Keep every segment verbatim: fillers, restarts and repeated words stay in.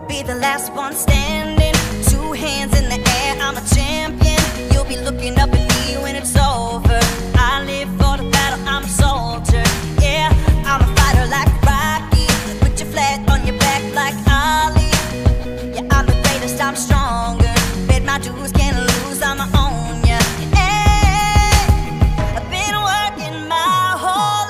be the last one standing. Two hands in the air, I'm a champion. You'll be looking up at me when it's over. I live for the battle, I'm a soldier. Yeah, I'm a fighter like Rocky. Put your flag on your back like Ali. Yeah, I'm the greatest, I'm stronger. Bet my dues, can't lose, I'ma own ya. Hey, I've been working my whole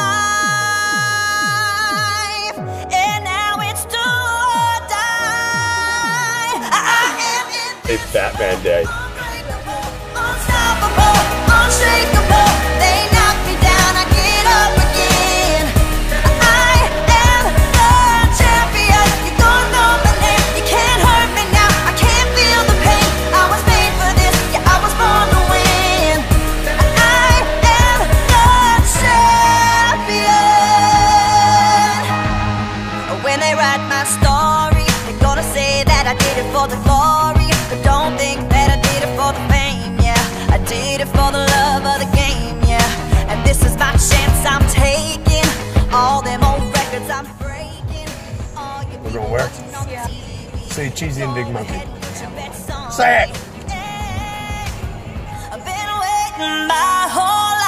life, and now it's do or die. I am invincible. It's Batman Day. Unstoppable, unshakable. They knock me down, I get up again. I am the champion. You don't know my name, you can't hurt me now. I can't feel the pain. I was made for this, yeah, I was born to win. I am the champion. When they write my story, they're gonna say that I did it for the glory, but don't think that I did it for the fame. Yeah, I did it for the love of the game. Yeah, and this is my chance I'm taking. All them old records I'm breaking. All you We're going where? yeah. Say Cheesy and Big Monkey. Say it! I've been waiting my whole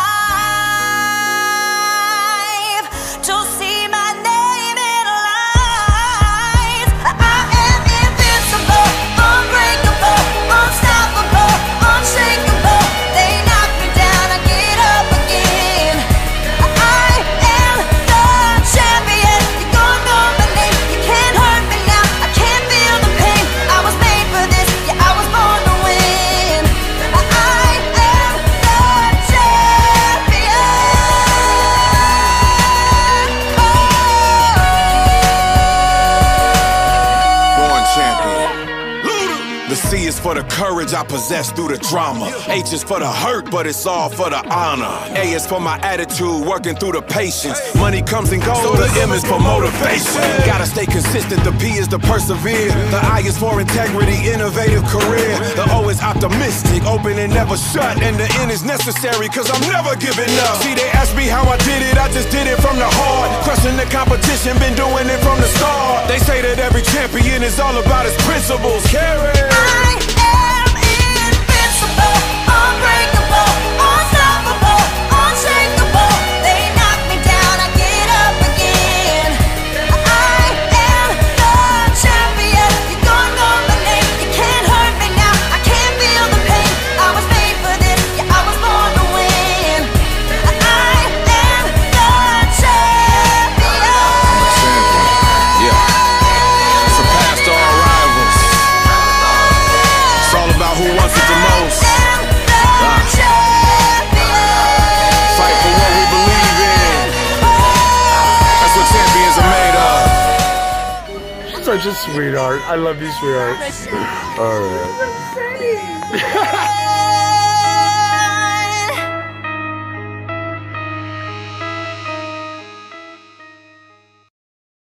life to see my name in lights. I am invincible, unbreakable, unstoppable, unshakable. They knock me down, I get up again. I am the champion. You don't know my name, you can't hurt me now. I can't feel the pain. I was made for this, yeah, I was born to win. I am the champion. Born champion. The C is for the courage I possess through the drama. H is for the hurt, but it's all for the honor. A is for my attitude, working through the patience. Money comes and goes, the M is for motivation. Gotta stay consistent, the P is to persevere. The I is for integrity, innovative career. The O is optimistic, open and never shut. And the N is necessary, cause I'm never giving up. See, they ask me how I did it, I just did it from the heart. Crushing the competition, been doing it from the start. They say that every champion is all about his principles. Carry. I am invincible, unbreakable, unstoppable, unshakable. They knock me down, I get up again. I am the champion. You don't know my name, you can't hurt me now. I can't feel the pain. I was made for this, yeah, I was born to win. I am the champion. Yeah. Surpassed all rivals. It's all about who wants it the most. Fight for what we believe in. That's what champions are made of. Such a sweetheart. I love you, sweetheart. All right.